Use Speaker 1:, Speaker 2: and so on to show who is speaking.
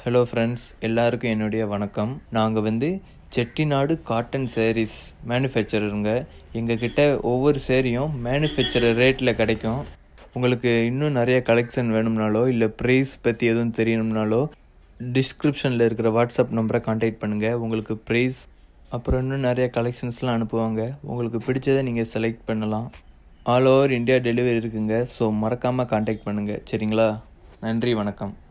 Speaker 1: Hello friends, எல்லாருக்கும் என்னுடைய வணக்கம். நாங்கள் செட்டிநாடு காட்டன் சாரீஸ் மேனுஃபேக்சருங்க. எங்ககிட்ட ஒவ்வொரு சேரீயும் மேனுஃபேக்சரர் ரேட்டில் கிடைக்கும். உங்களுக்கு இன்னும் நிறைய கலெக்ஷன் வேணும்னாலோ இல்லை ப்ரைஸ் பற்றி எதுவும் தெரியணும்னாலோ டிஸ்கிரிப்ஷனில் இருக்கிற வாட்ஸ்அப் நம்பரை கான்டாக்ட் பண்ணுங்கள். உங்களுக்கு ப்ரைஸ் அப்புறம் இன்னும் நிறைய கலெக்ஷன்ஸ்லாம் அனுப்புவாங்க. உங்களுக்கு பிடிச்சதை நீங்கள் செலக்ட் பண்ணலாம். ஆல் ஓவர் இந்தியா டெலிவரி இருக்குங்க. ஸோ மறக்காமல் கான்டாக்ட் பண்ணுங்கள். சரிங்களா? நன்றி, வணக்கம்.